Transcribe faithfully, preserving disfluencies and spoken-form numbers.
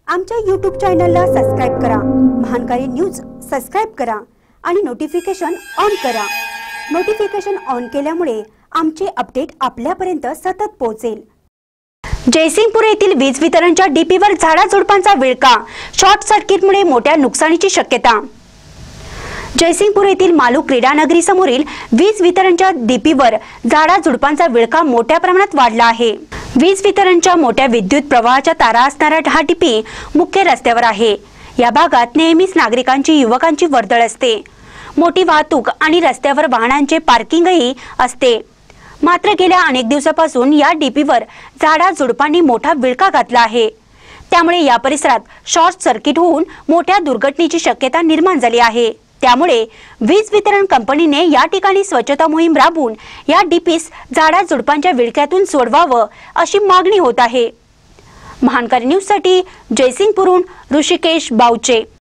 आमच्या यूट्यूब चॅनलला सबस्क्राइब करा, महानकारी न्यूज सबस्क्राइब करा आणि नोटिफिकेशन ऑन करा। नोटिफिकेशन ऑन केल्यामुळे आमचे अपडेट आपल्यापर्यंत सतत पोहोचेल। जयसिंगपूर येथील वीज वितरणच्या डीपीवर झाडाझुडपांचा विळखा, शॉर्ट सर्किटमुळे मोठ्या नुकसानीची शक्यता। जयसिंगपूर येथील मालू क्रीडा नगरी समोरील वीज वितरणच्या डीपीवर झाडाझुडपांचा विळखा मोठ्या प्रमाणात वाढला आहे। वीज वितरणच्या मोठ्या विद्युत प्रवाहाच्या तारा असणारा हा डीपी मुख्य रस्त्यावर आहे। या भागात नेहमीच नागरिकांची युवकांची वर्दळ असते। मोठी वाहतूक आणि रस्त्यावर वाहनांचे पार्किंगही असते। मात्र गेल्या अनेक दिवसापासून या डीपीवर झाडाझुडपांनी मोठा विळखा घातला आहे। त्यामुळे या परिसरात शॉर्ट सर्किट होऊन मोठ्या दुर्घटनेची शक्यता निर्माण झाली आहे। त्यामुळे वीज वितरण कंपनीने या ठिकाणी स्वच्छता मोहीम राबवून या डीपीस झाडाझुडपांच्या विळख्यातून सोडवावं अशी मागणी होत आहे। महानकारी न्यूज साठी जयसिंगपूरहून ऋषिकेश बावचे।